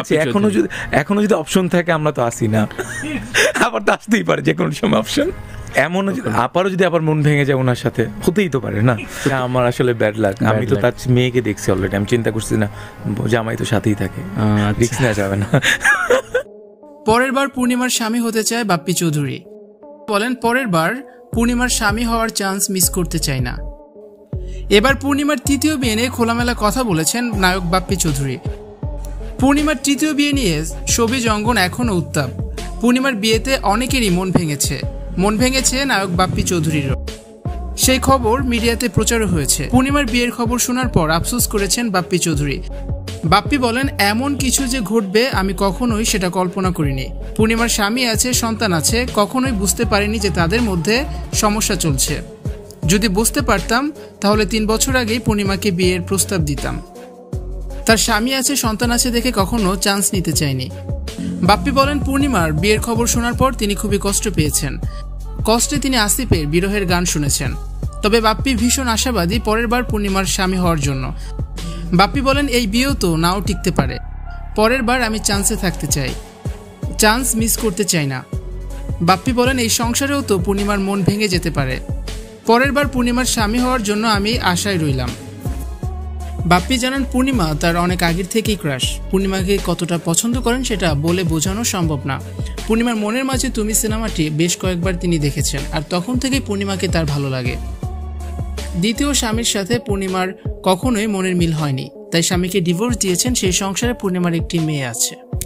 এখনো যদি অপশন থাকে আমরা তো আসি না, আবার তো আসতেই পারে যে কোনো সময় অপশন। এমন আপারও যদি আবার মন ভেঙে যায় ওনার সাথে, হতেই তো পারে না। আমার আসলে ব্যাড লাক, আমি তো তার মেয়েকে দেখছি অলরেডি, আমি চিন্তা করছি না জামাই তো সাথেই থাকে, রিস্ক নেওয়া যাবে না। পরের বার পূর্ণিমার স্বামী হতে চায় বাপ্পি চৌধুরী। বলেন পরের বার পূর্ণিমার স্বামী হওয়ার চান্স মিস করতে চাই না। এবার পূর্ণিমার তৃতীয় বিয়ে নিয়ে খোলামেলা কথা বলেছেন নায়ক বাপ্পি চৌধুরী। পূর্ণিমার তৃতীয় বিয়ে নিয়ে শোবিজ অঙ্গন এখনও উত্তাপ। পূর্ণিমার বিয়েতে অনেকেরই মন ভেঙেছে নায়ক বাপ্পি চৌধুরীরও। সেই খবর মিডিয়াতে প্রচারও হয়েছে। পূর্ণিমার বিয়ের খবর শোনার পর আফসোস করেছেন বাপ্পি চৌধুরী। বাপ্পি বলেন, এমন কিছু যে ঘটবে আমি কখনোই সেটা কল্পনা করিনি। পূর্ণিমার স্বামী আছে, সন্তান আছে, কখনোই বুঝতে পারিনি যে তাদের মধ্যে সমস্যা চলছে। যদি বুঝতে পারতাম তাহলে 3 বছর আগেই পূর্ণিমাকে বিয়ের প্রস্তাব দিতাম। তার স্বামী আছে, সন্তান আছে দেখে কখনো চান্স নিতে চাইনি। বাপ্পি বলেন, পূর্ণিমার বিয়ের খবর শোনার পর তিনি খুবই কষ্ট পেয়েছেন। কষ্টে তিনি আসিফের বিরহের গান শুনেছেন। তবে বাপ্পি ভীষণ আশাবাদী পরের বার পূর্ণিমার স্বামী হওয়ার জন্য। বাপ্পি বলেন, এই বিয়েও তো নাও টিকতে পারে। পরের বার আমি চান্সে থাকতে চাই, চান্স মিস করতে চাই না। বাপ্পি বলেন, এই সংসারেও তো পূর্ণিমার মন ভেঙে যেতে পারে। পরের বার পূর্ণিমার স্বামী হওয়ার জন্য আমি আশায় রইলাম। বাপ্পি জানান, পূর্ণিমা তার অনেক আগের থেকেই ক্রাশ। পূর্ণিমাকে কতটা পছন্দ করেন সেটা বলে বোঝানো সম্ভব না। পূর্ণিমার মনের মাঝে তুমি সিনেমাটি বেশ কয়েকবার তিনি দেখেছেন, আর তখন থেকেই পূর্ণিমাকে তার ভালো লাগে। দ্বিতীয় স্বামীর সাথে পূর্ণিমার কখনোই মনের মিল হয়নি, তাই স্বামীকে ডিভোর্স দিয়েছেন। সেই সংসারে পূর্ণিমার একটি মেয়ে আছে।